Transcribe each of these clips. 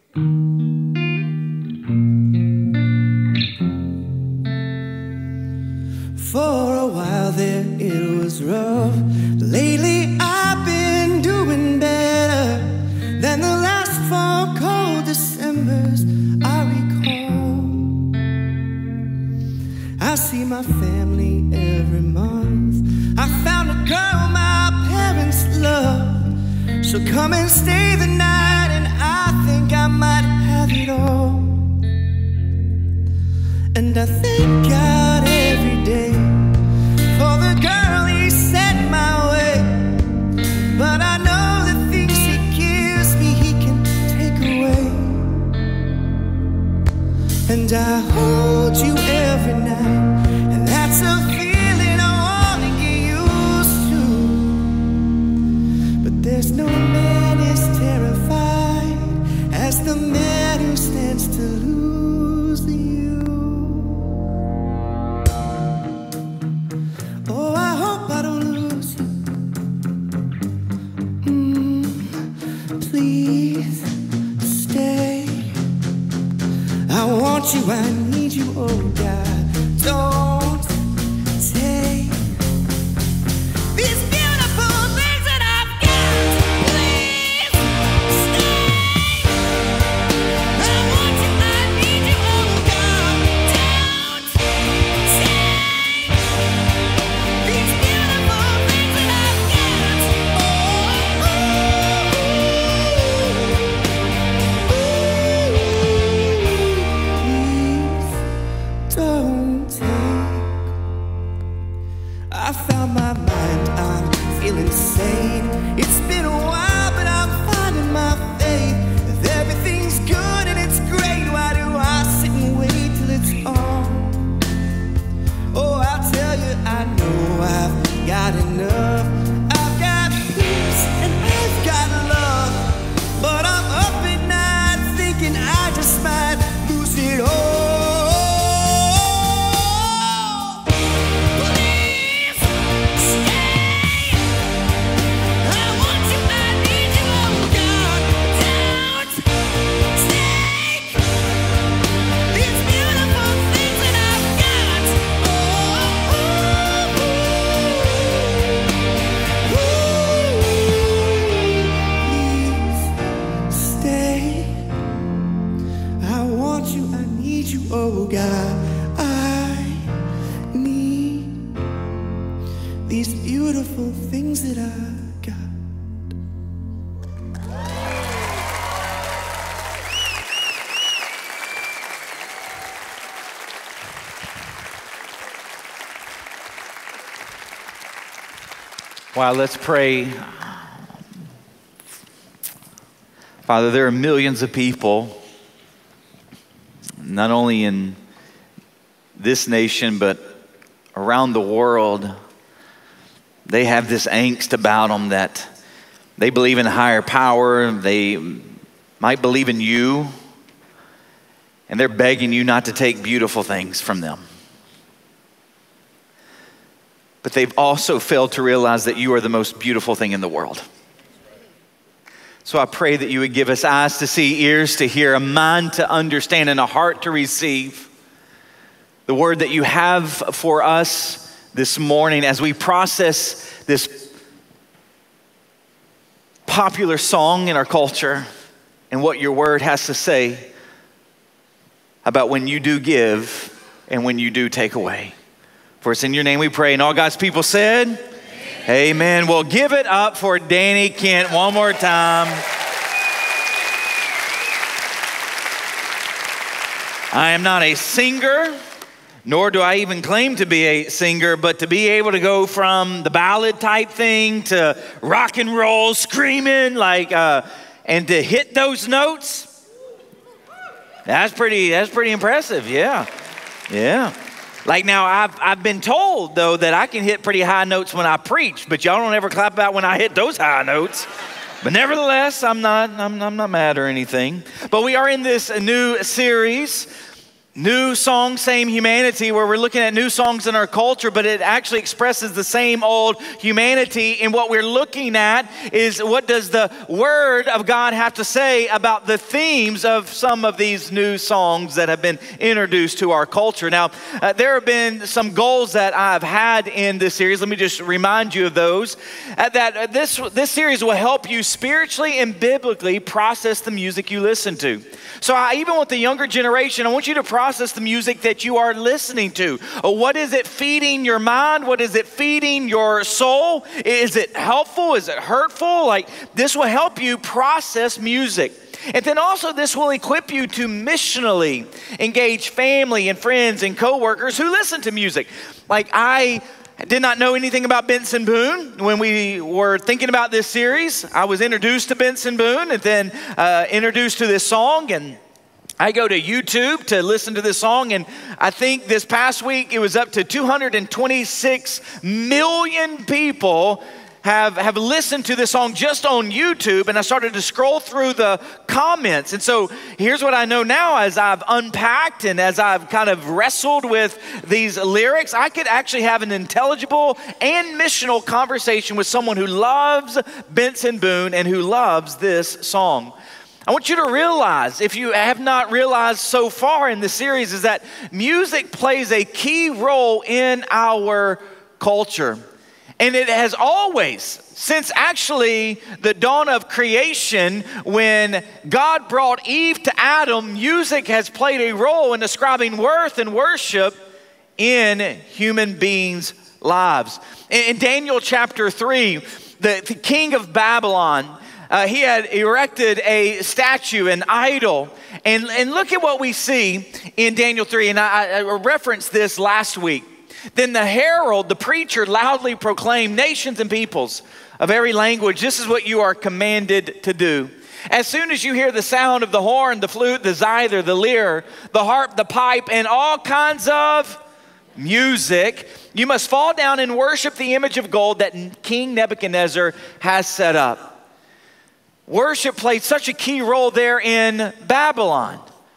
For a while there it was rough. Lately I've been doing better than the last 4 cold Decembers I recall. I see my family every month. I found a girl my parents love. She'll come and stay the night, and I think I might have it all. And I thank God every day for the girl He sent my way. But I know the things He gives me He can take away. And I hold you every night, and that's a feeling I want to get used to. But there's no man as terrified as the man who stands to lose you. Oh, I hope I don't lose you. Please stay. I want you, I need you, oh God. Don't take these beautiful things that I've got. Please stay. I want you, I need you, oh God. Don't take these beautiful things that I've got. Please don't take. I found my mind, I'm feeling sane. It's been a while, but I'm finding my faith. If everything's good and it's great, why do I sit and wait till it's on? Oh, I'll tell you, I know I've got enough. I've got peace and I've got love. But I'm up at night thinking I just might lose it all. Please stay. I want you, I need you, oh God. Don't take these beautiful things that I've got. Please stay. I want you, I need you, oh God. I need these beautiful things that I got. Wow, let's pray. Father, there are millions of people, not only in this nation, but around the world. They have this angst about them that they believe in higher power. They might believe in you, and they're begging you not to take beautiful things from them. But they've also failed to realize that you are the most beautiful thing in the world. So I pray that you would give us eyes to see, ears to hear, a mind to understand, and a heart to receive the word that you have for us this morning as we process this popular song in our culture and what your word has to say about when you do give and when you do take away. For it's in your name we pray. And all God's people said, amen. Amen. Well, give it up for Danny Kent one more time. I am not a singer, nor do I even claim to be a singer, but to be able to go from the ballad type thing to rock and roll, screaming and to hit those notes, that's pretty impressive. Yeah. Like now, I've been told though that I can hit pretty high notes when I preach, but y'all don't ever clap out when I hit those high notes. But nevertheless, I'm not mad or anything. But we are in this new series, New Song, Same Humanity, where we're looking at new songs in our culture, but it actually expresses the same old humanity. And what we're looking at is, what does the Word of God have to say about the themes of some of these new songs that have been introduced to our culture? Now, there have been some goals that I've had in this series. Let me just remind you of those. That this series will help you spiritually and biblically process the music you listen to. So even with the younger generation, I want you to process the music that you are listening to. What is it feeding your mind? What is it feeding your soul? Is it helpful? Is it hurtful? Like, this will help you process music. And then also this will equip you to missionally engage family and friends and coworkers who listen to music. Like, I did not know anything about Benson Boone. When we were thinking about this series, I was introduced to Benson Boone and then introduced to this song. And I go to YouTube to listen to this song. And I think this past week, it was up to 226 million people have listened to this song just on YouTube. And I started to scroll through the comments. And so here's what I know now, as I've unpacked and as I've kind of wrestled with these lyrics, I could actually have an intelligible and missional conversation with someone who loves Benson Boone and who loves this song. I want you to realize, if you have not realized so far in the series, is that music plays a key role in our culture. And it has always, since actually the dawn of creation, when God brought Eve to Adam, music has played a role in ascribing worth and worship in human beings' lives. In Daniel chapter 3, the king of Babylon, he had erected a statue, an idol. And look at what we see in Daniel 3. And I referenced this last week. Then the herald, the preacher, loudly proclaimed, nations and peoples of every language, this is what you are commanded to do. As soon as you hear the sound of the horn, the flute, the zither, the lyre, the harp, the pipe, and all kinds of music, you must fall down and worship the image of gold that King Nebuchadnezzar has set up. Worship played such a key role there in Babylon.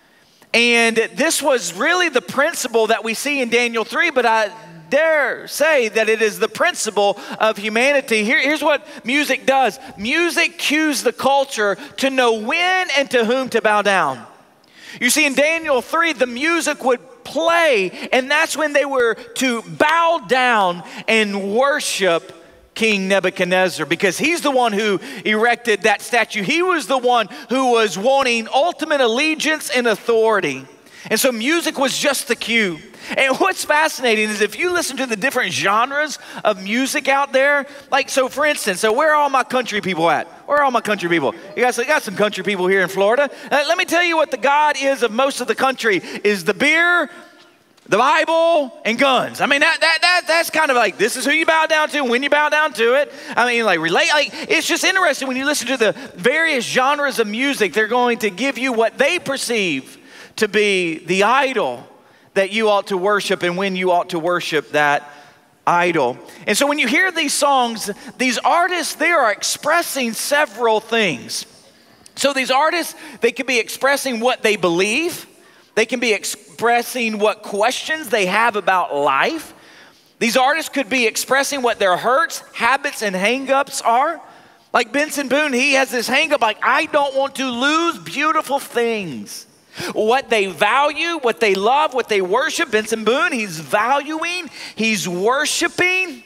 And this was really the principle that we see in Daniel 3, but I dare say that it is the principle of humanity. Here's what music does. Music cues the culture to know when and to whom to bow down. You see, in Daniel 3, the music would play, and that's when they were to bow down and worship King Nebuchadnezzar, because he's the one who erected that statue. He was the one who was wanting ultimate allegiance and authority. And so music was just the cue. And what's fascinating is if you listen to the different genres of music out there, like, so for instance, so where are all my country people at? Where are all my country people? You guys got some country people here in Florida. Let me tell you what the God is of most of the country is the beer, the Bible, and guns. I mean, that's kind of like, this is who you bow down to, when you bow down to it. I mean, like, it's just interesting when you listen to the various genres of music, they're going to give you what they perceive to be the idol that you ought to worship and when you ought to worship that idol. And so when you hear these songs, these artists, they are expressing several things. So these artists, they could be expressing what they believe. They can be expressing what questions they have about life. These artists could be expressing what their hurts, habits, and hang-ups are. Like Benson Boone, he has this hang-up like, I don't want to lose beautiful things. What they value, what they love, what they worship. Benson Boone, he's valuing, he's worshiping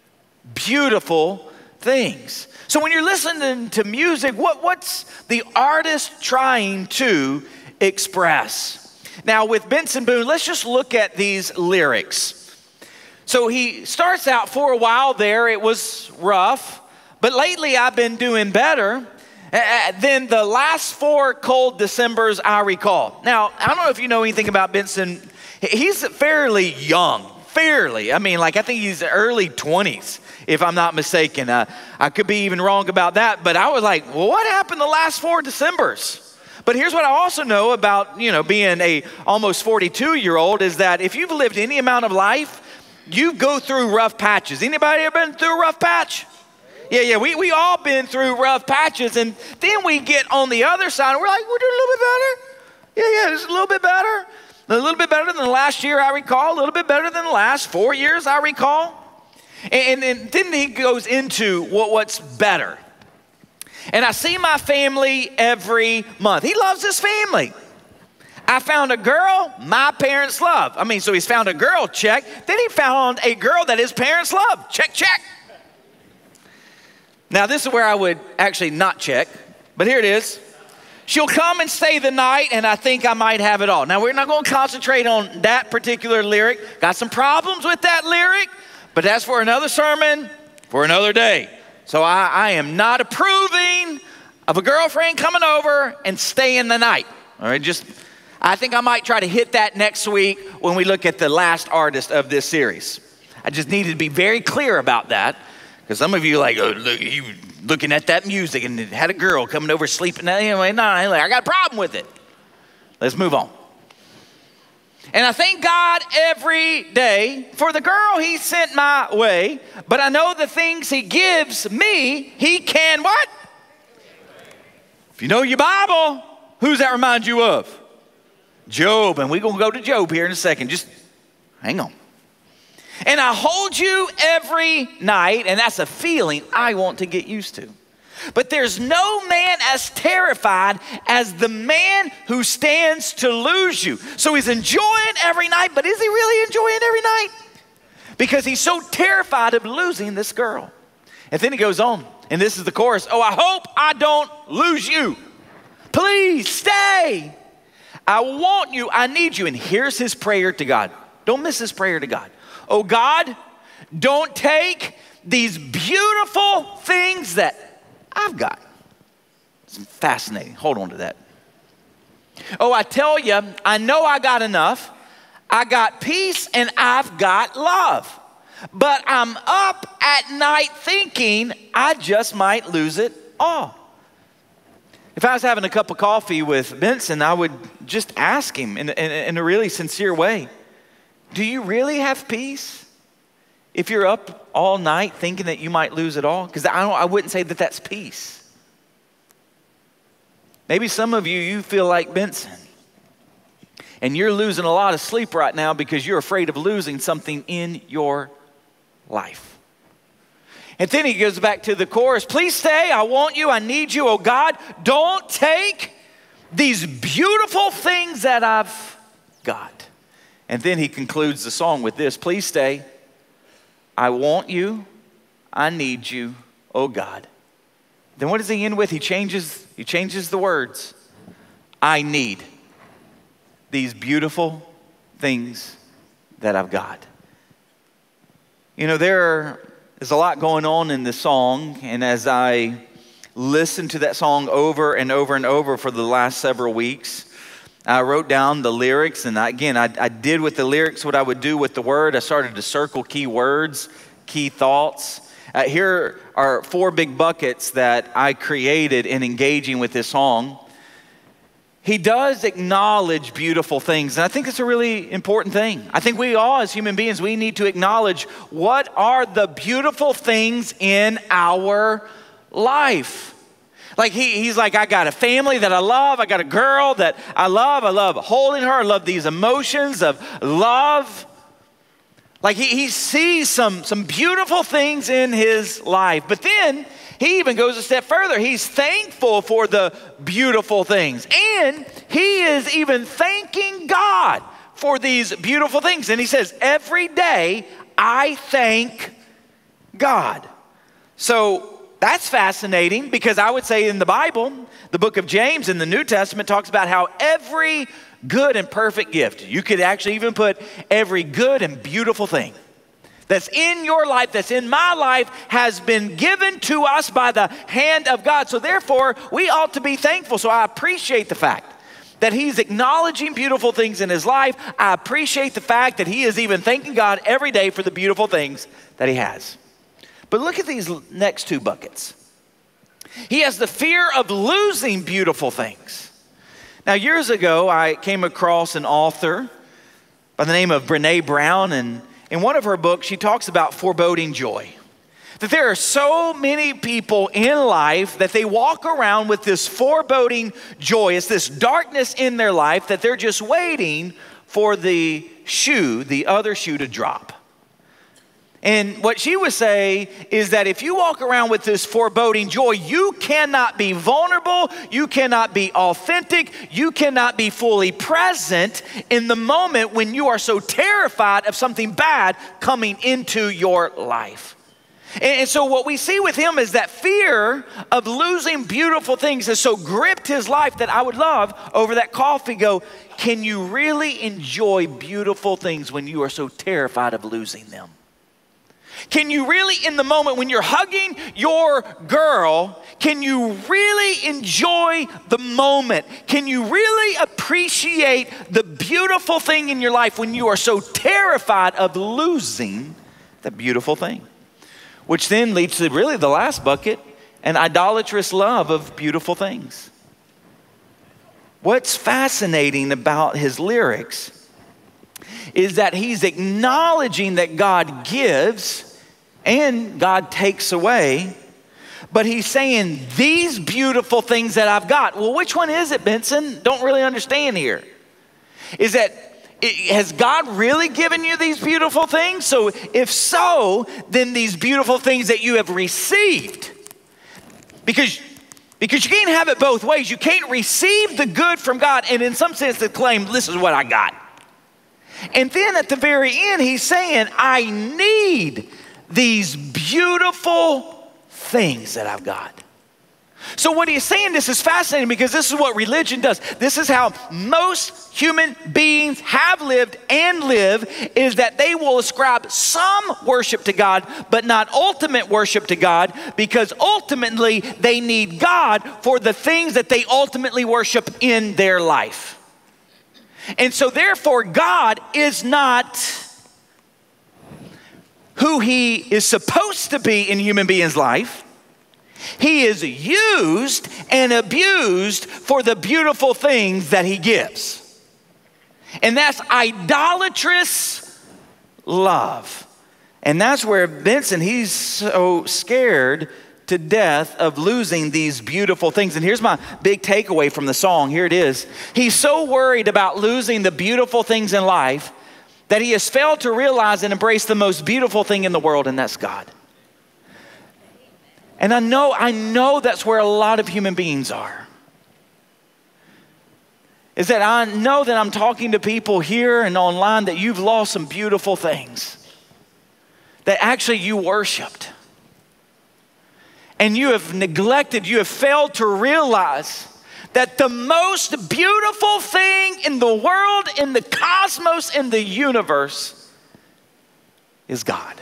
beautiful things. So when you're listening to music, what's the artist trying to express? Now with Benson Boone, let's just look at these lyrics. So he starts out, for a while there, it was rough, but lately I've been doing better than the last 4 cold Decembers I recall. Now, I don't know if you know anything about Benson. He's fairly young, I mean, like, I think he's early 20s, if I'm not mistaken. I could be even wrong about that, but I was like, well, what happened the last 4 Decembers? But here's what I also know about, being a almost 42-year-old is that if you've lived any amount of life, you go through rough patches. Anybody ever been through a rough patch? Yeah, we all been through rough patches, and then we get on the other side, and we're like, we're doing a little bit better. Yeah, it's a little bit better. A little bit better than the last year I recall, a little bit better than the last 4 years I recall. And then he goes into what's better. And I see my family every month. He loves his family. I found a girl my parents love. So he's found a girl, check. Then he found a girl that his parents love. Check, check. Now this is where I would actually not check, but here it is. She'll come and stay the night, and I think I might have it all. Now we're not going to concentrate on that particular lyric. Got some problems with that lyric, but that's for another sermon, for another day. So I am not approving of a girlfriend coming over and staying the night. All right, I think I might try to hit that next week when we look at the last artist of this series. I just needed to be very clear about that, because some of you are like, oh, look, you looking at that music and it had a girl coming over sleeping. Anyway, no, I got a problem with it. Let's move on. And I thank God every day for the girl he sent my way, but I know the things he gives me, he can what? If you know your Bible, who's that remind you of? Job, and we're going to go to Job here in a second. Just hang on. And I hold you every night, and that's a feeling I want to get used to. But there's no man as terrified as the man who stands to lose you. So he's enjoying every night, but is he really enjoying every night? Because he's so terrified of losing this girl. And then he goes on, and this is the chorus. Oh, I hope I don't lose you. Please stay. I want you, I need you. And here's his prayer to God. Don't miss his prayer to God. Oh God, don't take these beautiful things that I've got. It's fascinating. Hold on to that. Oh, I tell you, I know I got enough. I got peace and I've got love. But I'm up at night thinking I just might lose it all. If I was having a cup of coffee with Benson, I would just ask him in a really sincere way, do you really have peace if you're up all night thinking that you might lose it all? Because I wouldn't say that that's peace. Maybe some of you feel like Benson, and you're losing a lot of sleep right now because you're afraid of losing something in your life. And then he goes back to the chorus. Please stay. I want you. I need you. Oh God, don't take these beautiful things that I've got. And then he concludes the song with this. Please stay. I want you. I need you. Oh God. Then what does he end with? He changes the words. I need these beautiful things that I've got. You know, there's a lot going on in this song, and as I listened to that song over and over and over for the last several weeks, I wrote down the lyrics, and I did with the lyrics what I would do with the word. I started to circle key words, key thoughts. Here are 4 big buckets that I created in engaging with this song. He does acknowledge beautiful things, and I think it's a really important thing. I think we all, as human beings, we need to acknowledge what are the beautiful things in our life. Like he's like, I got a family that I love. I got a girl that I love. I love holding her. I love these emotions of love. Like he sees some beautiful things in his life, but then he even goes a step further. He's thankful for the beautiful things. And he is even thanking God for these beautiful things. And he says, every day I thank God. So that's fascinating, because I would say in the Bible, the book of James in the New Testament talks about how every good and perfect gift, you could actually even put every good and beautiful thing that's in your life, that's in my life, has been given to us by the hand of God. So therefore, we ought to be thankful. So I appreciate the fact that he's acknowledging beautiful things in his life. I appreciate the fact that he is even thanking God every day for the beautiful things that he has. But look at these next 2 buckets. He has the fear of losing beautiful things. Now, years ago, I came across an author by the name of Brené Brown, and in one of her books, she talks about foreboding joy. That there are so many people in life that they walk around with this foreboding joy. It's this darkness in their life that they're just waiting for the other shoe to drop. And what she would say is that if you walk around with this foreboding joy, you cannot be vulnerable, you cannot be authentic, you cannot be fully present in the moment when you are so terrified of something bad coming into your life. And so what we see with him is that fear of losing beautiful things has so gripped his life that I would love over that coffee go, can you really enjoy beautiful things when you are so terrified of losing them? Can you really, in the moment when you're hugging your girl, can you really enjoy the moment? Can you really appreciate the beautiful thing in your life when you are so terrified of losing the beautiful thing? Which then leads to really the last bucket, an idolatrous love of beautiful things. What's fascinating about his lyrics is that he's acknowledging that God gives and God takes away, but he's saying these beautiful things that I've got. Well, which one is it, Benson? Don't really understand here. Is that, has God really given you these beautiful things? So if so, then these beautiful things that you have received, because you can't have it both ways. You can't receive the good from God and in some sense to claim this is what I got. And then at the very end, he's saying, I need these beautiful things that I've got. So what he's saying, this is fascinating because this is what religion does. This is how most human beings have lived and live, is that they will ascribe some worship to God, but not ultimate worship to God, because ultimately they need God for the things that they ultimately worship in their life. And so therefore God is not who he is supposed to be in human beings' life. He is used and abused for the beautiful things that he gives. And that's idolatrous love. And that's where Benson, he's so scared to death of losing these beautiful things. And here's my big takeaway from the song. Here it is. He's so worried about losing the beautiful things in life that he has failed to realize and embrace the most beautiful thing in the world, and that's God. And I know that's where a lot of human beings are. Is that I know that I'm talking to people here and online that you've lost some beautiful things that actually you worshiped. And you have neglected, you have failed to realize that the most beautiful thing in the world, in the cosmos, in the universe is God.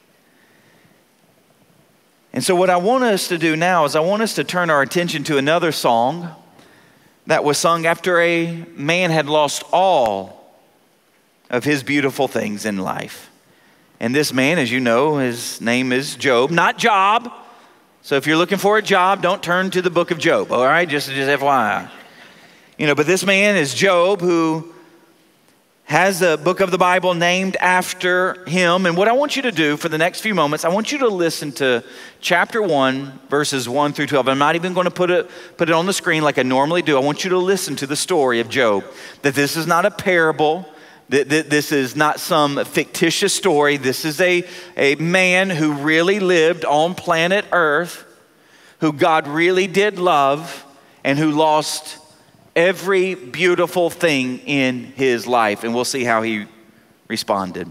And so what I want us to do now is I want us to turn our attention to another song that was sung after a man had lost all of his beautiful things in life. And this man, as you know, his name is Job, not Job. So if you're looking for a job, don't turn to the book of Job, all right? Just FYI. But this man is Job, who has a book of the Bible named after him. And what I want you to do for the next few moments, I want you to listen to chapter 1, verses 1 through 12. I'm not even going to put it on the screen like I normally do. I want you to listen to the story of Job, that this is not a parable. This is not some fictitious story. This is a man who really lived on planet Earth, who God really did love, and who lost every beautiful thing in his life. And we'll see how he responded.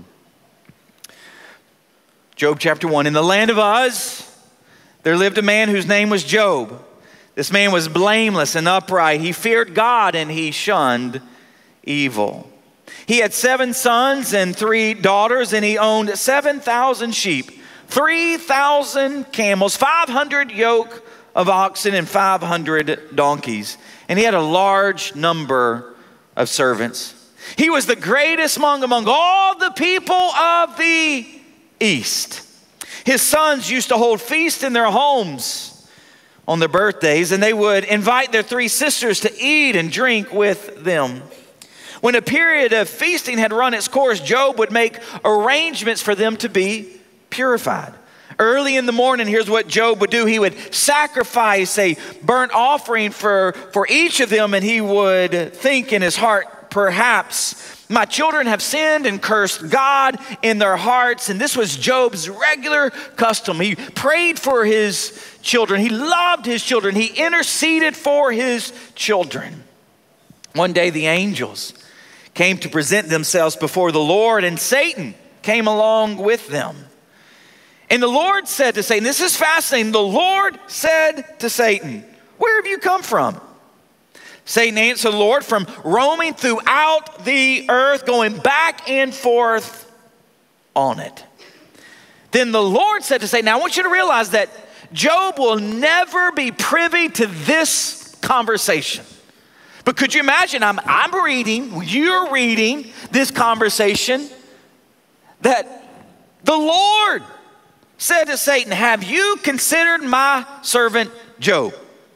Job chapter 1. In the land of Uz, there lived a man whose name was Job. This man was blameless and upright. He feared God and he shunned evil. He had 7 sons and 3 daughters, and he owned 7,000 sheep, 3,000 camels, 500 yoke of oxen, and 500 donkeys. And he had a large number of servants. He was the greatest among all the people of the East. His sons used to hold feasts in their homes on their birthdays, and they would invite their 3 sisters to eat and drink with them. When a period of feasting had run its course, Job would make arrangements for them to be purified. Early in the morning, here's what Job would do. He would sacrifice a burnt offering for each of them, and he would think in his heart perhaps my children have sinned and cursed God in their hearts. And this was Job's regular custom. He prayed for his children. He loved his children. He interceded for his children. One day the angels came to present themselves before the Lord, and Satan came along with them. And the Lord said to Satan, this is fascinating. The Lord said to Satan, where have you come from? Satan answered the Lord, from roaming throughout the earth, going back and forth on it. Then the Lord said to Satan, now I want you to realize that Job will never be privy to this conversation. But could you imagine, I'm reading, you're reading this conversation, that the Lord said to Satan, have you considered my servant Job?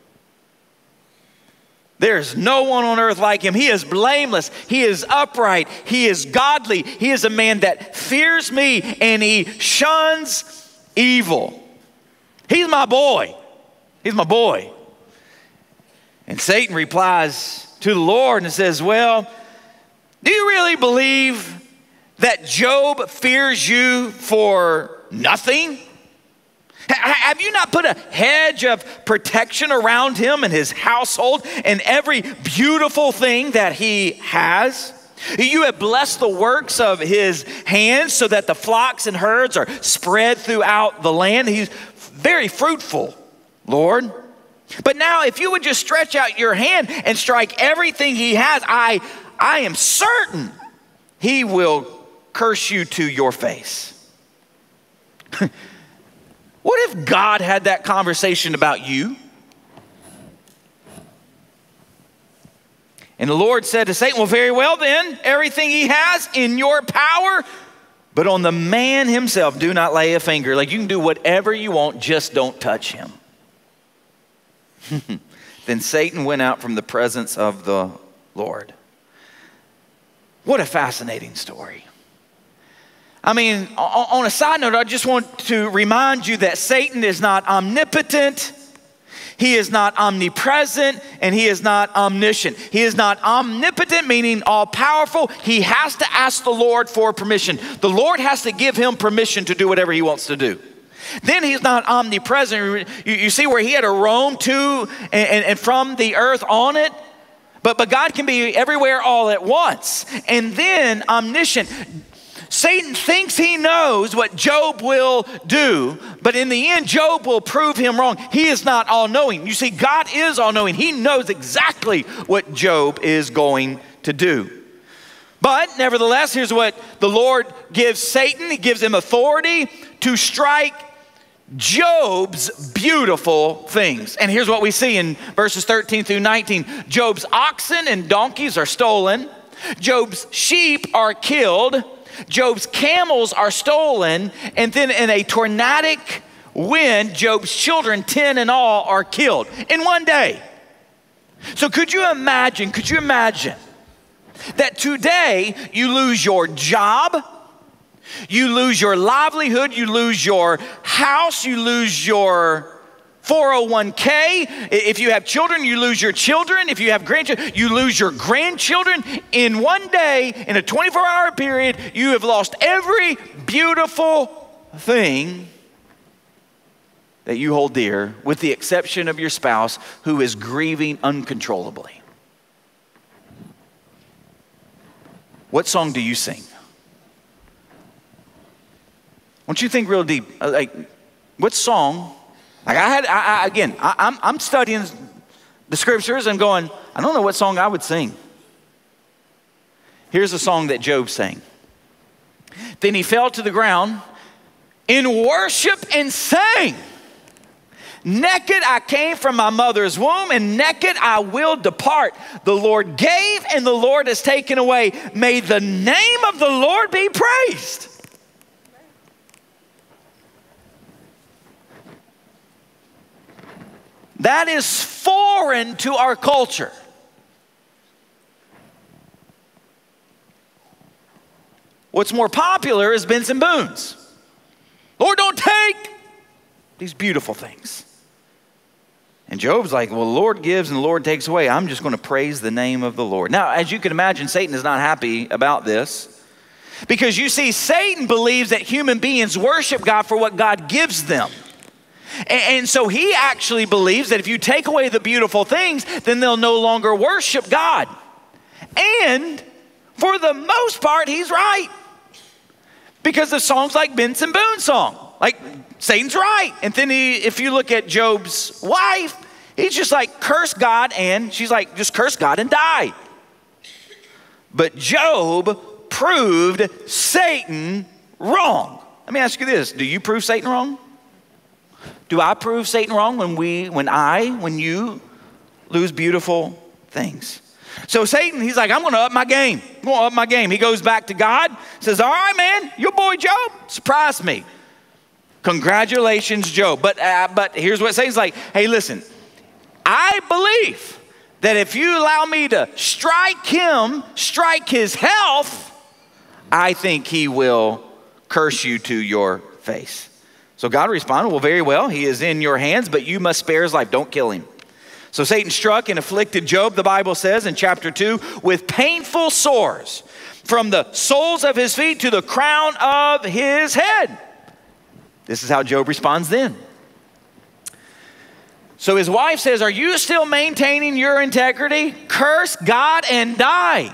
There's no one on earth like him. He is blameless. He is upright. He is godly. He is a man that fears me and he shuns evil. He's my boy. He's my boy. And Satan replies to the Lord and says, well, do you really believe that Job fears you for nothing? Have you not put a hedge of protection around him and his household and every beautiful thing that he has? You have blessed the works of his hands so that the flocks and herds are spread throughout the land. He's very fruitful, Lord. But now if you would just stretch out your hand and strike everything he has, I am certain he will curse you to your face. What if God had that conversation about you? And the Lord said to Satan, well, very well then, everything he has in your power, but on the man himself, do not lay a finger. Like you can do whatever you want, just don't touch him. Then Satan went out from the presence of the Lord. What a fascinating story. I mean, on a side note, I just want to remind you that Satan is not omnipotent, he is not omnipresent, and he is not omniscient. He is not omnipotent, meaning all-powerful. He has to ask the Lord for permission. The Lord has to give him permission to do whatever he wants to do. Then he's not omnipresent. You see where he had to roam to and from the earth on it? But God can be everywhere all at once. And then omniscient. Satan thinks he knows what Job will do, but in the end, Job will prove him wrong. He is not all-knowing. You see, God is all-knowing. He knows exactly what Job is going to do. But nevertheless, here's what the Lord gives Satan. He gives him authority to strike Job's beautiful things. And here's what we see in verses 13 through 19. Job's oxen and donkeys are stolen. Job's sheep are killed. Job's camels are stolen, and then in a tornadic wind, Job's children, 10 in all, are killed in one day. So could you imagine that today you lose your job, you lose your livelihood, you lose your house, you lose your 401k. If you have children, you lose your children. If you have grandchildren, you lose your grandchildren. In one day, in a 24-hour period, you have lost every beautiful thing that you hold dear, with the exception of your spouse who is grieving uncontrollably. What song do you sing? I want you to think real deep. What song? Like I'm studying the scriptures and going, I don't know what song I would sing. Here's a song that Job sang. Then he fell to the ground in worship and sang. Naked I came from my mother's womb, and naked I will depart. The Lord gave and the Lord has taken away. May the name of the Lord be praised. That is foreign to our culture. What's more popular is Benson Boone's. Lord, don't take these beautiful things. And Job's like, well, the Lord gives and the Lord takes away. I'm just going to praise the name of the Lord. Now, as you can imagine, Satan is not happy about this. Because you see, Satan believes that human beings worship God for what God gives them. And so he actually believes that if you take away the beautiful things, then they'll no longer worship God. And for the most part, he's right. Because of songs like Benson Boone's song. Like, Satan's right. And then if you look at Job's wife, he's just like, curse God, and she's like, just curse God and die. But Job proved Satan wrong. Let me ask you this. Do you prove Satan wrong? Do I prove Satan wrong when you lose beautiful things? So Satan, he's like, I'm going to up my game. I'm going to up my game. He goes back to God, says, all right, man, your boy Job surprised me. Congratulations, Job. But here's what Satan's like. Hey, listen, I believe that if you allow me to strike his health, I think he will curse you to your face. So God responded, well, very well. He is in your hands, but you must spare his life. Don't kill him. So Satan struck and afflicted Job, the Bible says in chapter 2, with painful sores from the soles of his feet to the crown of his head. This is how Job responds then. So his wife says, are you still maintaining your integrity? Curse God and die.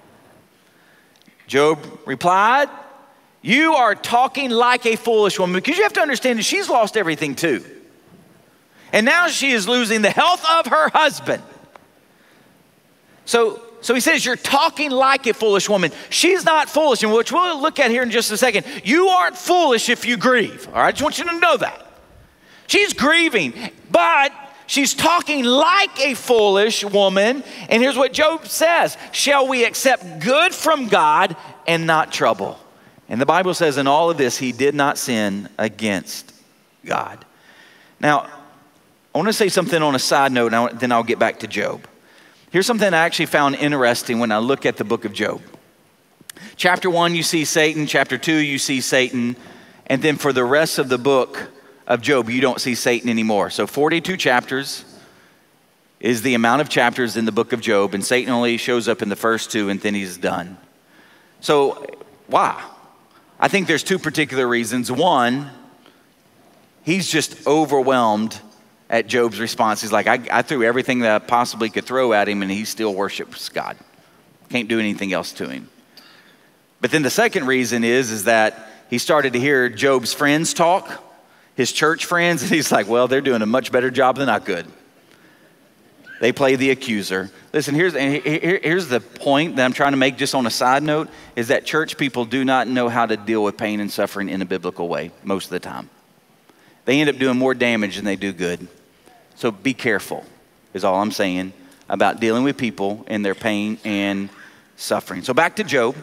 Job replied, you are talking like a foolish woman, because you have to understand that she's lost everything too. And now she is losing the health of her husband. So he says, you're talking like a foolish woman. She's not foolish, and which we'll look at here in just a second. You aren't foolish if you grieve. All right, I just want you to know that. She's grieving, but she's talking like a foolish woman. And here's what Job says. Shall we accept good from God and not trouble? And the Bible says in all of this, he did not sin against God. Now, I want to say something on a side note, and then I'll get back to Job. Here's something I actually found interesting when I look at the book of Job. Chapter 1, you see Satan. Chapter 2, you see Satan. And then for the rest of the book of Job, you don't see Satan anymore. So 42 chapters is the amount of chapters in the book of Job, and Satan only shows up in the first 2, and then he's done. So why? I think there's 2 particular reasons. One, he's just overwhelmed at Job's response. He's like, I threw everything that I possibly could throw at him, and he still worships God. Can't do anything else to him. But then the second reason is that he started to hear Job's friends talk, his church friends, and he's like, well, they're doing a much better job than I could. They play the accuser. Listen, here's the point that I'm trying to make just on a side note, is that church people do not know how to deal with pain and suffering in a biblical way most of the time. They end up doing more damage than they do good. So be careful, is all I'm saying, about dealing with people and their pain and suffering. So back to Job.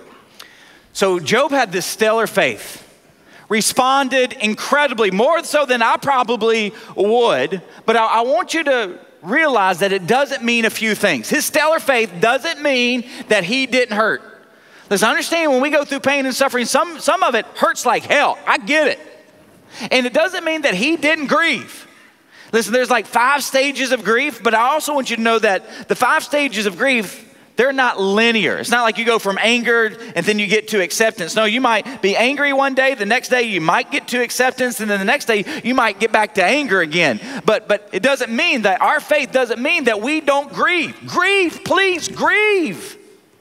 So Job had this stellar faith, responded incredibly, more so than I probably would. But I want you to realize that it doesn't mean a few things. His stellar faith doesn't mean that he didn't hurt. Listen, understand when we go through pain and suffering, some of it hurts like hell. I get it. And it doesn't mean that he didn't grieve. Listen, there's like 5 stages of grief, but I also want you to know that the 5 stages of grief, they're not linear. It's not like you go from anger and then you get to acceptance. No, you might be angry one day, the next day you might get to acceptance, and then the next day you might get back to anger again. But it doesn't mean that our faith doesn't mean that we don't grieve. Grieve, please grieve.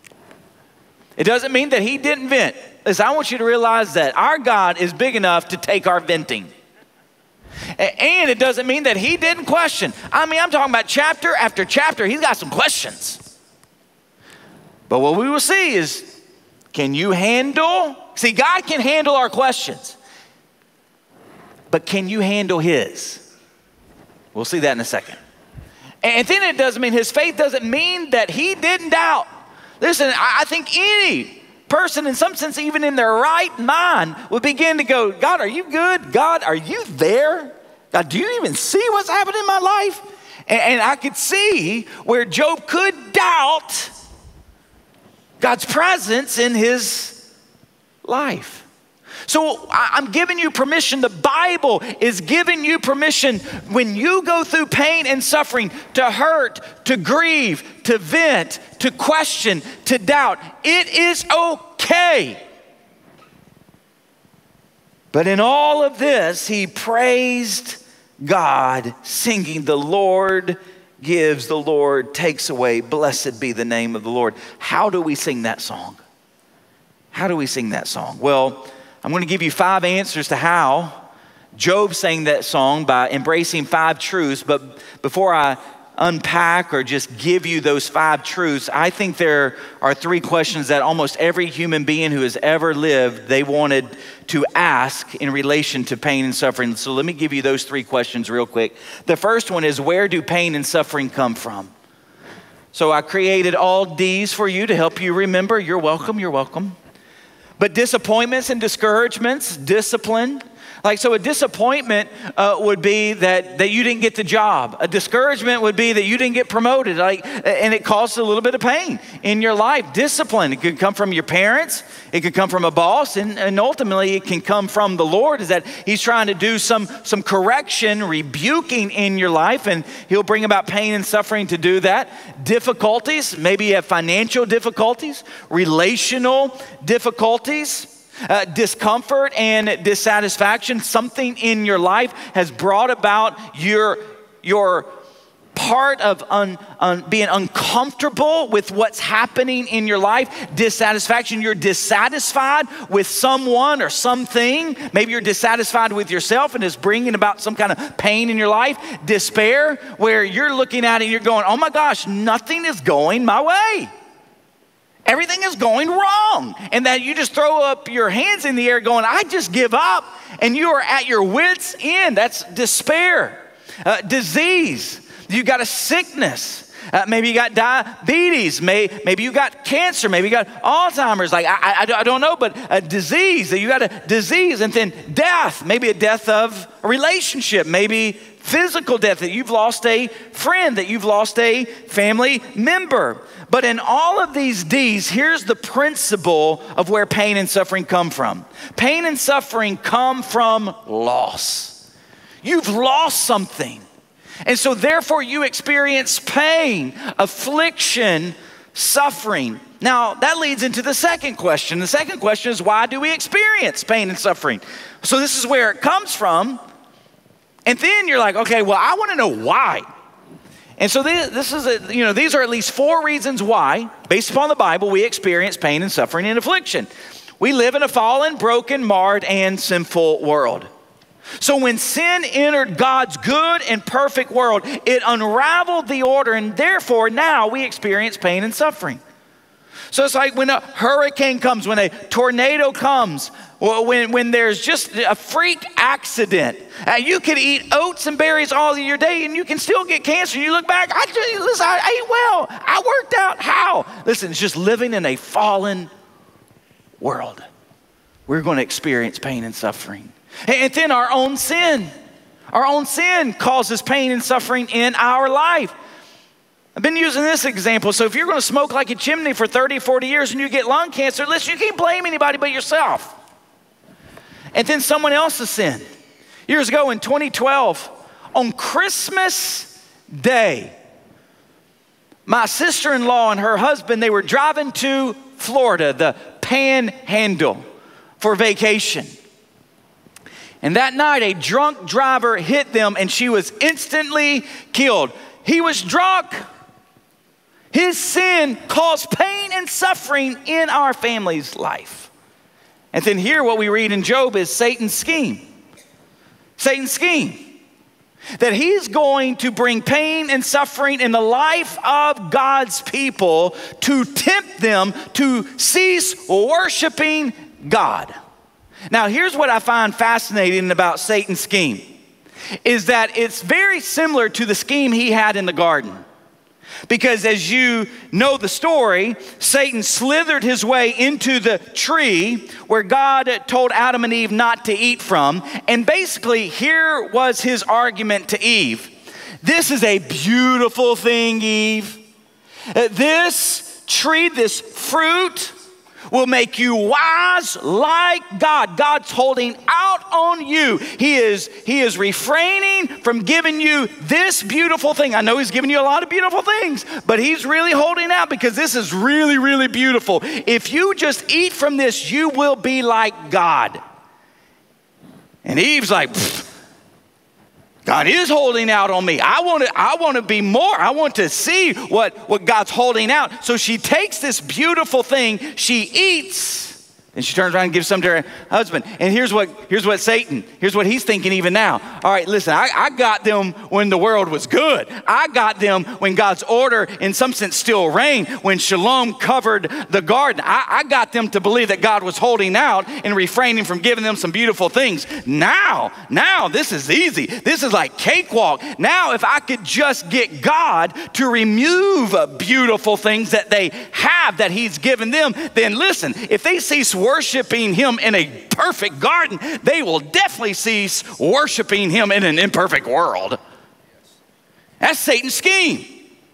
It doesn't mean that he didn't vent. Listen, I want you to realize that our God is big enough to take our venting. And it doesn't mean that he didn't question. I mean, I'm talking about chapter after chapter. He's got some questions. But what we will see is, can you handle? See, God can handle our questions. But can you handle his? We'll see that in a second. And then it doesn't mean, his faith doesn't mean that he didn't doubt. Listen, I think any person, in some sense, even in their right mind, would begin to go, God, are you good? God, are you there? God, do you even see what's happening in my life? And I could see where Job could doubt God's presence in his life. So I'm giving you permission. The Bible is giving you permission when you go through pain and suffering to hurt, to grieve, to vent, to question, to doubt. It is okay. But in all of this, he praised God, singing, "The Lord gives, the Lord takes away. Blessed be the name of the Lord." How do we sing that song? How do we sing that song? Well, I'm going to give you 5 answers to how. Job sang that song by embracing 5 truths. But before I unpack or just give you those 5 truths, I think there are 3 questions that almost every human being who has ever lived, they wanted to ask in relation to pain and suffering. So let me give you those 3 questions real quick. The first one is, where do pain and suffering come from? So I created all D's for you to help you remember. You're welcome, you're welcome. But disappointments and discouragements, discipline. So a disappointment would be that you didn't get the job. A discouragement would be that you didn't get promoted. And it caused a little bit of pain in your life. Discipline, it could come from your parents. It could come from a boss. And ultimately, it can come from the Lord, is that he's trying to do some correction, rebuking in your life. And he'll bring about pain and suffering to do that. Difficulties, maybe you have financial difficulties, relational difficulties. Discomfort and dissatisfaction. Something in your life has brought about your part of being uncomfortable with what's happening in your life. Dissatisfaction. You're dissatisfied with someone or something. Maybe you're dissatisfied with yourself and it's bringing about some kind of pain in your life. Despair, where you're looking at it and you're going, oh my gosh, nothing is going my way. Everything is going wrong. And that you just throw up your hands in the air going, I just give up. And you are at your wits' end. That's despair. Disease. You got a sickness. Maybe you got diabetes. Maybe you got cancer. Maybe you got Alzheimer's. I don't know, but a disease. You got a disease. And then death. Maybe a death of a relationship. Maybe physical death, that you've lost a friend, that you've lost a family member. But in all of these D's, here's the principle of where pain and suffering come from. Pain and suffering come from loss. You've lost something. And so therefore you experience pain, affliction, suffering. Now that leads into the second question. The second question is, why do we experience pain and suffering? So this is where it comes from. And then you're like, okay, well, I want to know why. And so these are at least 4 reasons why, based upon the Bible, we experience pain and suffering and affliction. We live in a fallen, broken, marred, and sinful world. So when sin entered God's good and perfect world, it unraveled the order, and therefore now we experience pain and suffering. So it's like when a hurricane comes, when a tornado comes, or when there's just a freak accident. You could eat oats and berries all of your day and you can still get cancer. And you look back, I ate well. I worked out. How? Listen, it's just living in a fallen world. We're going to experience pain and suffering. And then our own sin. Our own sin causes pain and suffering in our life. I've been using this example. So if you're going to smoke like a chimney for 30, 40 years and you get lung cancer, listen, you can't blame anybody but yourself. And then someone else's sin. Years ago in 2012, on Christmas Day, my sister-in-law and her husband, they were driving to Florida, the Panhandle, for vacation. And that night, a drunk driver hit them and she was instantly killed. He was drunk. His sin caused pain and suffering in our family's life. And then here what we read in Job is Satan's scheme. Satan's scheme. That he's going to bring pain and suffering in the life of God's people to tempt them to cease worshiping God. Now here's what I find fascinating about Satan's scheme. Is that it's very similar to the scheme he had in the garden. Because as you know the story, Satan slithered his way into the tree where God told Adam and Eve not to eat from. And basically, here was his argument to Eve. This is a beautiful thing, Eve. This tree, this fruit, will make you wise like God. God's holding out on you. He is refraining from giving you this beautiful thing. I know he's giving you a lot of beautiful things, but he's really holding out because this is really, really beautiful. If you just eat from this, you will be like God. And Eve's like, God is holding out on me. I want to be more. I want to see what God's holding out. So she takes this beautiful thing, she eats, and she turns around and gives some to her husband. And here's what he's thinking even now. All right, listen, I got them when the world was good. I got them when God's order, in some sense, still reigned, when shalom covered the garden. I got them to believe that God was holding out and refraining from giving them some beautiful things. Now, this is easy. This is like cakewalk. Now, if I could just get God to remove beautiful things that they have that he's given them, then listen, if they cease worshiping him in a perfect garden, they will definitely cease worshiping him in an imperfect world. That's Satan's scheme.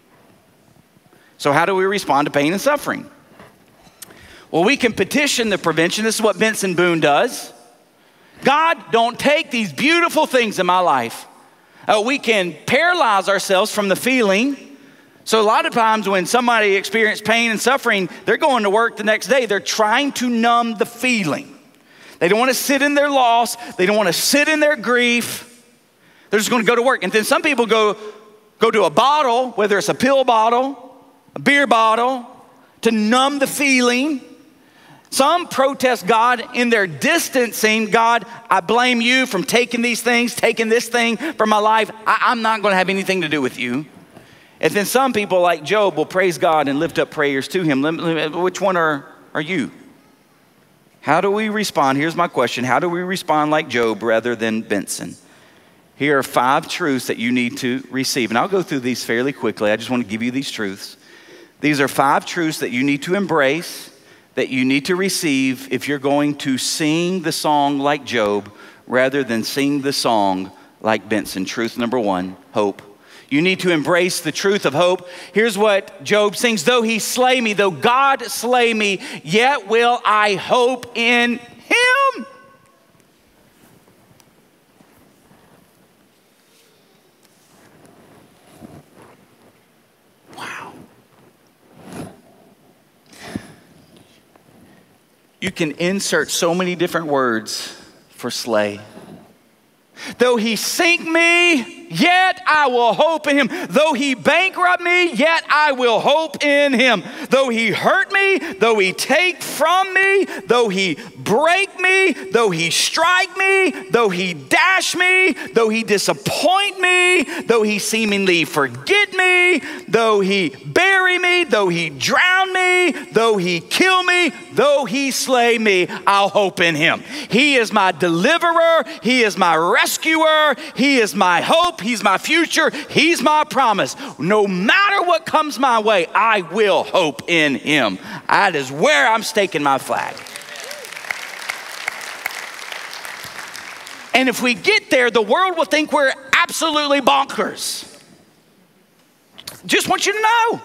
So how do we respond to pain and suffering? Well, we can petition the prevention. This is what Benson Boone does. God, don't take these beautiful things in my life. We can paralyze ourselves from the feeling. So a lot of times when somebody experiences pain and suffering, they're going to work the next day. They're trying to numb the feeling. They don't want to sit in their loss. They don't want to sit in their grief. They're just going to go to work. And then some people go to a bottle, whether it's a pill bottle, a beer bottle, to numb the feeling. Some protest God in their distancing. God, I blame you from taking these things, taking this thing from my life. I'm not going to have anything to do with you. And then some people like Job will praise God and lift up prayers to him. Which one are you? How do we respond? Here's my question. How do we respond like Job rather than Benson? Here are 5 truths that you need to receive. And I'll go through these fairly quickly. I just want to give you these truths. These are 5 truths that you need to embrace, that you need to receive if you're going to sing the song like Job rather than sing the song like Benson. Truth number 1, hope. You need to embrace the truth of hope. Here's what Job sings. Though he slay me, though God slay me, yet will I hope in him. Wow. You can insert so many different words for slay. Though he sink me, yet I will hope in him. Though he bankrupt me, yet I will hope in him. Though he hurt me, though he take from me, though he break me, though he strike me, though he dash me, though he disappoint me, though he seemingly forget me, though he bury me, though he drown me, though he kill me, though he slay me, I'll hope in him. He is my deliverer. He is my rescuer. He is my hope. He's my future. He's my promise. No matter what comes my way, I will hope in him. That is where I'm staking my flag. And if we get there, the world will think we're absolutely bonkers. Just want you to know.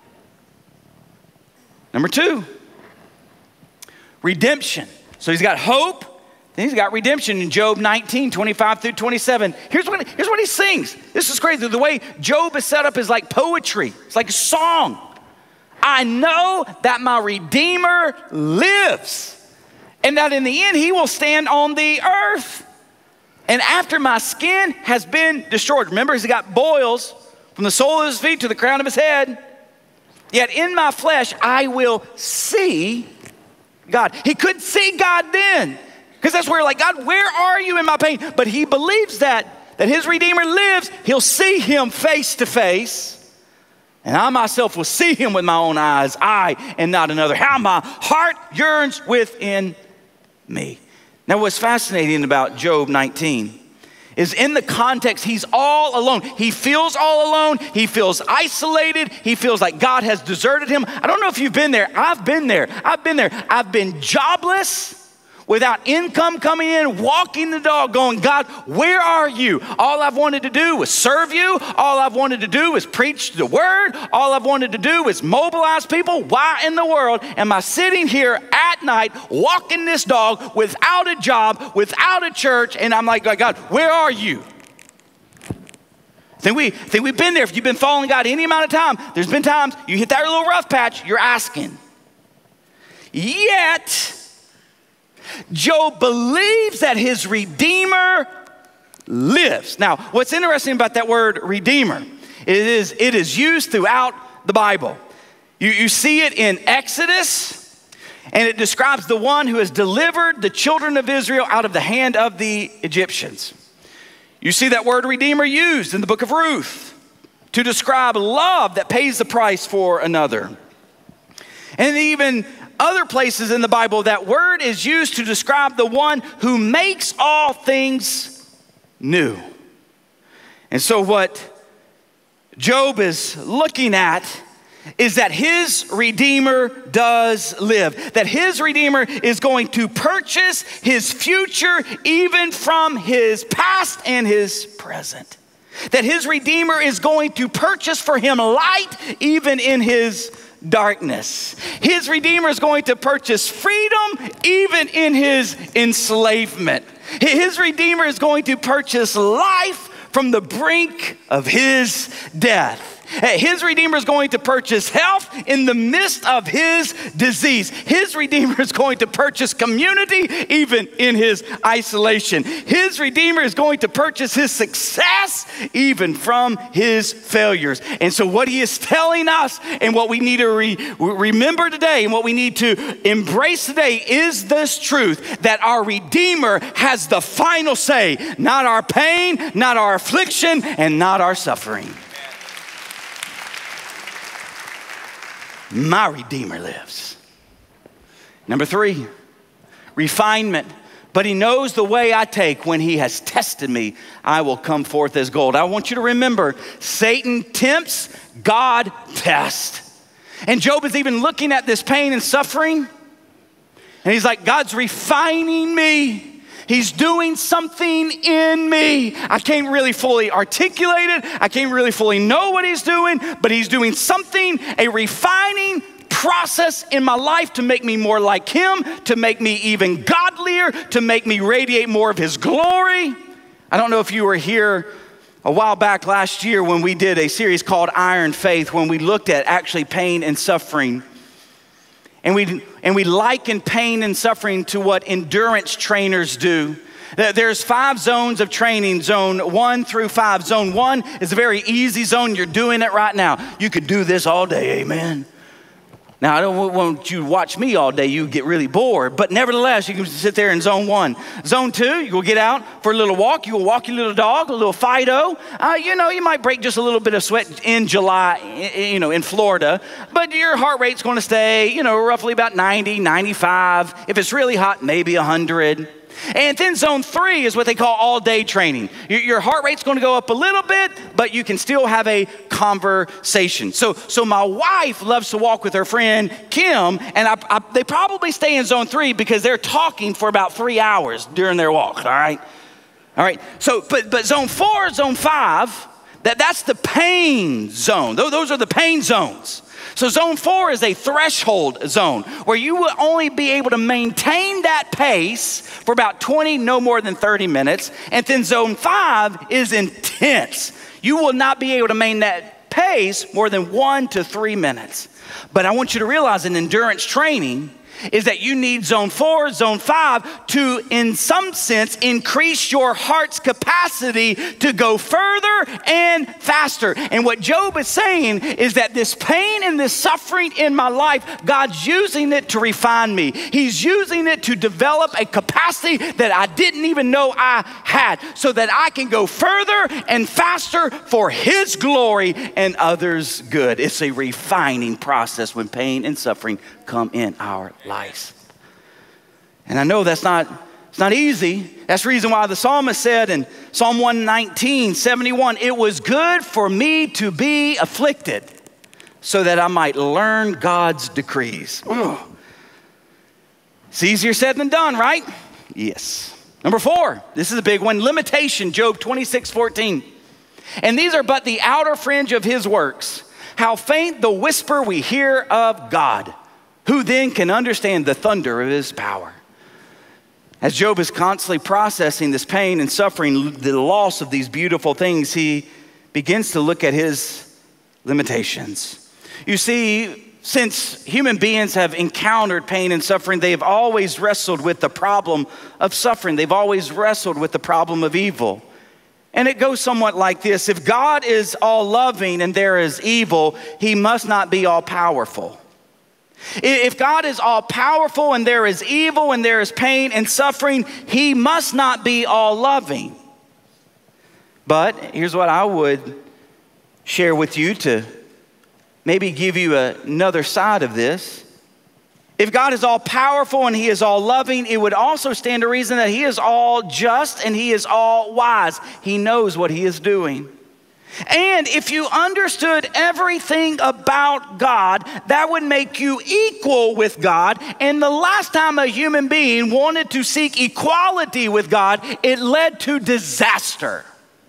Number 2, redemption. So he's got hope. Then he's got redemption in Job 19, 25 through 27. Here's what he sings. This is crazy. The way Job is set up is like poetry. It's like a song. I know that my Redeemer lives, and that in the end he will stand on the earth. And after my skin has been destroyed. Remember, he's got boils from the sole of his feet to the crown of his head. Yet in my flesh I will see God. He couldn't see God then. Because that's where like, God, where are you in my pain? But he believes that his Redeemer lives. He'll see him face to face. And I myself will see him with my own eyes. I and not another. How my heart yearns within me. Now what's fascinating about Job 19 is in the context, he's all alone. He feels all alone. He feels isolated. He feels like God has deserted him. I don't know if you've been there. I've been there. I've been jobless without income coming in, walking the dog going, God, where are you? All I've wanted to do was serve you. All I've wanted to do is preach the word. All I've wanted to do is mobilize people. Why in the world am I sitting here at night walking this dog without a job, without a church? And I'm like, God, where are you? Think we've been there. If you've been following God any amount of time, there's been times you hit that little rough patch, you're asking. Yet, Job believes that his Redeemer lives. Now, what's interesting about that word Redeemer, it is used throughout the Bible. You see it in Exodus, and it describes the one who has delivered the children of Israel out of the hand of the Egyptians. You see that word Redeemer used in the book of Ruth to describe love that pays the price for another. And even other places in the Bible, that word is used to describe the one who makes all things new. And so what Job is looking at is that his Redeemer does live. That his Redeemer is going to purchase his future even from his past and his present. That his Redeemer is going to purchase for him light even in his darkness. His Redeemer is going to purchase freedom even in his enslavement. His Redeemer is going to purchase life from the brink of his death. His Redeemer is going to purchase health in the midst of his disease. His Redeemer is going to purchase community even in his isolation. His Redeemer is going to purchase his success even from his failures. And so what he is telling us and what we need to remember today and what we need to embrace today is this truth that our Redeemer has the final say, not our pain, not our affliction, and not our suffering. My Redeemer lives. Number 3, refinement. But he knows the way I take. When he has tested me, I will come forth as gold. I want you to remember, Satan tempts, God tests. And Job is even looking at this pain and suffering. And he's like, God's refining me. He's doing something in me. I can't really fully articulate it. I can't really fully know what he's doing, but he's doing something, a refining process in my life to make me more like him, to make me even godlier, to make me radiate more of his glory. I don't know if you were here a while back last year when we did a series called Iron Faith, when we looked at actually pain and suffering. And we liken pain and suffering to what endurance trainers do. There's 5 zones of training, zone 1 through 5. Zone 1 is a very easy zone. You're doing it right now. You could do this all day, amen. Now, I don't want you to watch me all day. You get really bored. But nevertheless, you can sit there in zone 1. Zone 2, you go get out for a little walk. You will walk your little dog, a little Fido. You might break just a little bit of sweat in July, in Florida. But your heart rate's going to stay, roughly about 90, 95. If it's really hot, maybe 100. And then zone 3 is what they call all-day training. Your heart rate's going to go up a little bit, but you can still have a conversation. So my wife loves to walk with her friend Kim, and they probably stay in zone 3 because they're talking for about 3 hours during their walk. All right. So, but zone 4, zone 5, that's the pain zone. Those are the pain zones. So zone 4 is a threshold zone where you will only be able to maintain that pace for about 20, no more than 30 minutes. And then zone 5 is intense. You will not be able to maintain that pace more than 1 to 3 minutes. But I want you to realize in endurance training is that you need zone 4, zone 5 to, in some sense, increase your heart's capacity to go further and faster. And what Job is saying is that this pain and this suffering in my life, God's using it to refine me. He's using it to develop a capacity that I didn't even know I had so that I can go further and faster for his glory and others' good. It's a refining process when pain and suffering come in our lives. And I know it's not easy. That's the reason why the psalmist said in Psalm 119:71, it was good for me to be afflicted so that I might learn God's decrees. It's easier said than done, right? Yes. Number 4, this is a big one, limitation, Job 26:14. And these are but the outer fringe of his works. How faint the whisper we hear of God. Who then can understand the thunder of his power? As Job is constantly processing this pain and suffering, the loss of these beautiful things, he begins to look at his limitations. You see, since human beings have encountered pain and suffering, they have always wrestled with the problem of suffering. They've always wrestled with the problem of evil. And it goes somewhat like this. If God is all loving and there is evil, he must not be all powerful. If God is all powerful and there is evil and there is pain and suffering, he must not be all loving. But here's what I would share with you to maybe give you another side of this. If God is all powerful and he is all loving, it would also stand to reason that he is all just and he is all wise. He knows what he is doing. And if you understood everything about God, that would make you equal with God. And the last time a human being wanted to seek equality with God, it led to disaster.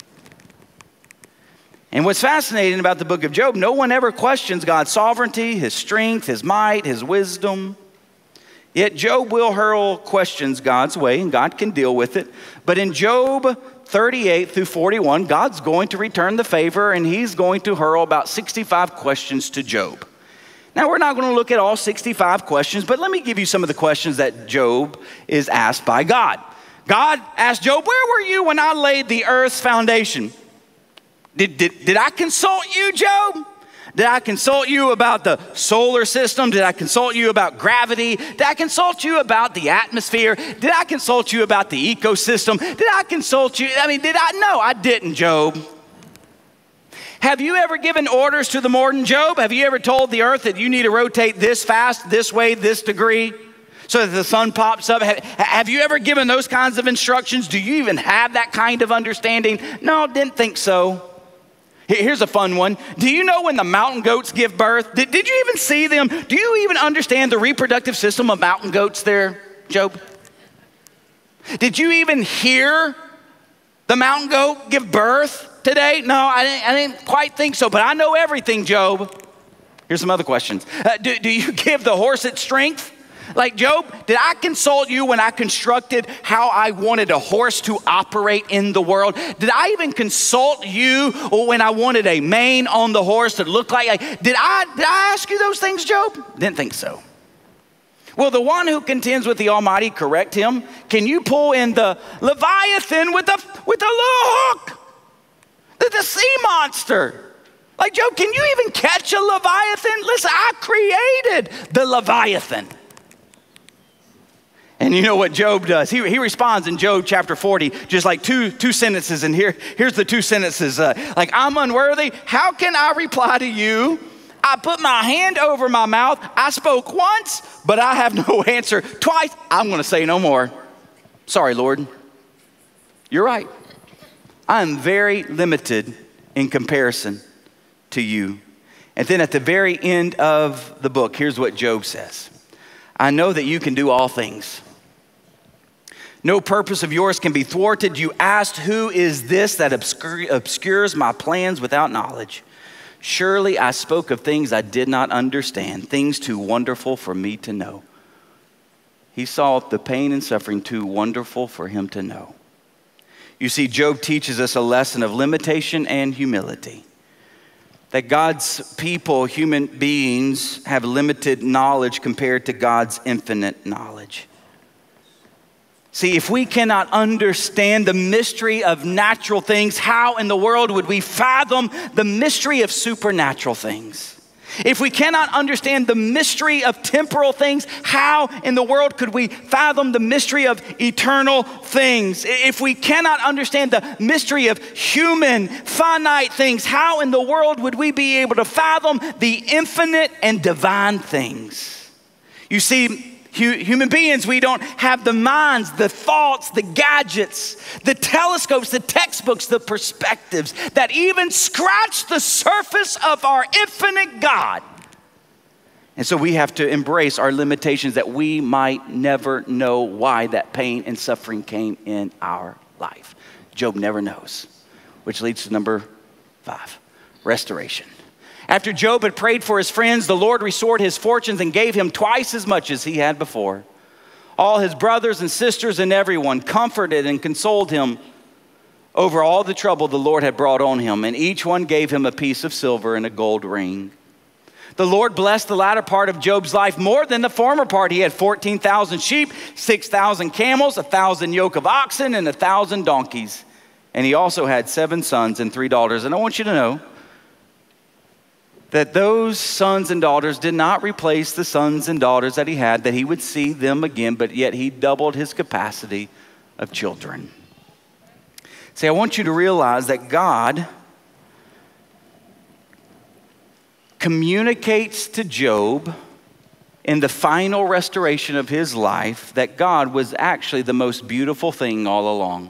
And what's fascinating about the book of Job, no one ever questions God's sovereignty, his strength, his might, his wisdom. Yet Job will hurl questions God's way, and God can deal with it. But in Job 38 through 41, God's going to return the favor, and he's going to hurl about 65 questions to Job. Now, we're not going to look at all 65 questions, but let me give you some of the questions that Job is asked by God. God asked Job, where were you when I laid the earth's foundation? Did I consult you, Job? Did I consult you about the solar system? Did I consult you about gravity? Did I consult you about the atmosphere? Did I consult you about the ecosystem? Did I consult you? No, I didn't, Job. Have you ever given orders to the morning, Job? Have you ever told the earth that you need to rotate this fast, this way, this degree, so that the sun pops up? Have you ever given those kinds of instructions? Do you even have that kind of understanding? No, didn't think so. Here's a fun one. Do you know when the mountain goats give birth? Did you even see them? Do you even understand the reproductive system of mountain goats there, Job? Did you even hear the mountain goat give birth today? No, I didn't quite think so, but I know everything, Job. Here's some other questions. Do you give the horse its strength? Like, Job, did I consult you when I constructed how I wanted a horse to operate in the world? Did I even consult you when I wanted a mane on the horse to look like? Did I ask you those things, Job? Didn't think so. Will the one who contends with the Almighty correct him? Can you pull in the Leviathan with a little hook? The sea monster. Like, Job, can you even catch a Leviathan? Listen, I created the Leviathan. And you know what Job does? He responds in Job chapter 40, just like two sentences. And here's the two sentences. Like, I'm unworthy. How can I reply to you? I put my hand over my mouth. I spoke once, but I have no answer. Twice, I'm going to say no more. Sorry, Lord. You're right. I'm very limited in comparison to you. And then at the very end of the book, here's what Job says. I know that you can do all things. No purpose of yours can be thwarted. You asked, who is this that obscures my plans without knowledge? Surely I spoke of things I did not understand, things too wonderful for me to know. He saw the pain and suffering too wonderful for him to know. You see, Job teaches us a lesson of limitation and humility. That God's people, human beings, have limited knowledge compared to God's infinite knowledge. See, if we cannot understand the mystery of natural things, how in the world would we fathom the mystery of supernatural things? If we cannot understand the mystery of temporal things, how in the world could we fathom the mystery of eternal things? If we cannot understand the mystery of human, finite things, how in the world would we be able to fathom the infinite and divine things? You see, human beings, we don't have the minds, the thoughts, the gadgets, the telescopes, the textbooks, the perspectives that even scratch the surface of our infinite God. And so we have to embrace our limitations that we might never know why that pain and suffering came in our life. Job never knows, which leads to number 5, restoration. After Job had prayed for his friends, the Lord restored his fortunes and gave him twice as much as he had before. All his brothers and sisters and everyone comforted and consoled him over all the trouble the Lord had brought on him, and each one gave him a piece of silver and a gold ring. The Lord blessed the latter part of Job's life more than the former part. He had 14,000 sheep, 6,000 camels, 1,000 yoke of oxen, and 1,000 donkeys. And he also had 7 sons and 3 daughters. And I want you to know that those sons and daughters did not replace the sons and daughters that he had, that he would see them again, but yet he doubled his capacity of children. See, I want you to realize that God communicates to Job in the final restoration of his life that God was actually the most beautiful thing all along.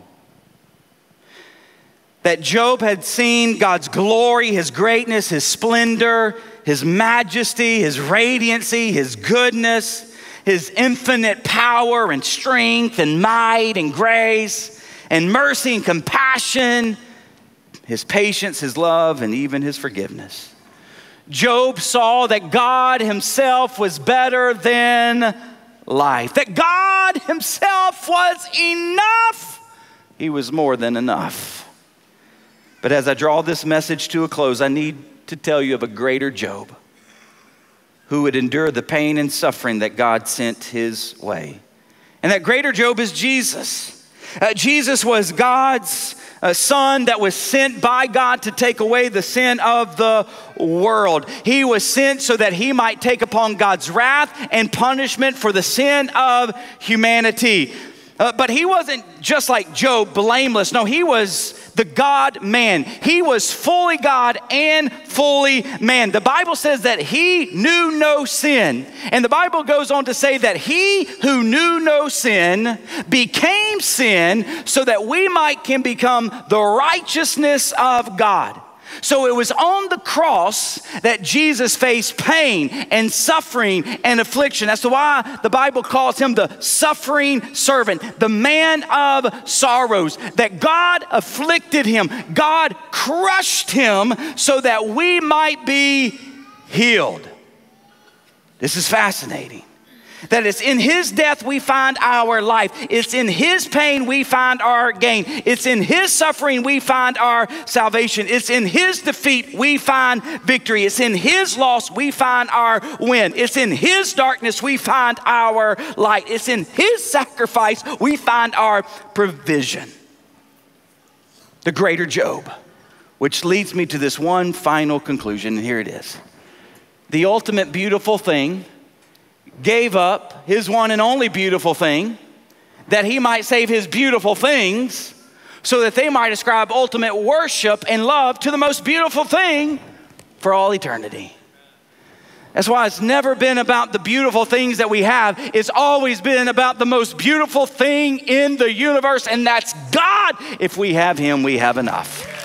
That Job had seen God's glory, his greatness, his splendor, his majesty, his radiancy, his goodness, his infinite power and strength and might and grace and mercy and compassion, his patience, his love, and even his forgiveness. Job saw that God himself was better than life, that God himself was enough. He was more than enough. But as I draw this message to a close, I need to tell you of a greater Job who would endure the pain and suffering that God sent his way. And that greater Job is Jesus. Jesus was God's son that was sent by God to take away the sin of the world. He was sent so that he might take upon God's wrath and punishment for the sin of humanity. But he wasn't just like Job, blameless. No, he was the God-man. He was fully God and fully man. The Bible says that he knew no sin. And the Bible goes on to say that he who knew no sin became sin so that we can become the righteousness of God. So it was on the cross that Jesus faced pain and suffering and affliction. That's why the Bible calls him the suffering servant, the man of sorrows, that God afflicted him. God crushed him so that we might be healed. This is fascinating. That it's in his death we find our life. It's in his pain we find our gain. It's in his suffering we find our salvation. It's in his defeat we find victory. It's in his loss we find our win. It's in his darkness we find our light. It's in his sacrifice we find our provision. The greater Job, which leads me to this one final conclusion, and here it is. The ultimate beautiful thing gave up his one and only beautiful thing that he might save his beautiful things so that they might ascribe ultimate worship and love to the most beautiful thing for all eternity. That's why it's never been about the beautiful things that we have. It's always been about the most beautiful thing in the universe, and that's God. If we have him, we have enough.